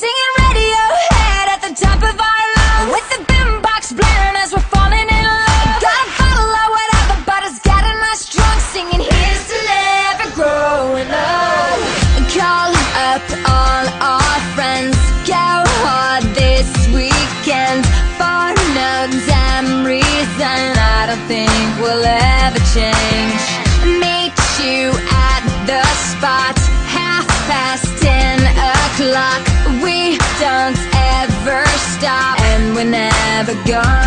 Singing Radiohead at the top of our lungs, with the boombox blaring as we're falling in love. Gotta follow whatever, but it's getting us drunk. Singing here's to never growing up. Call up all our friends, go hard this weekend. For no damn reason, I don't think we'll ever change. Meet you at the spot, 10:30. We don't ever stop, and we're never gonna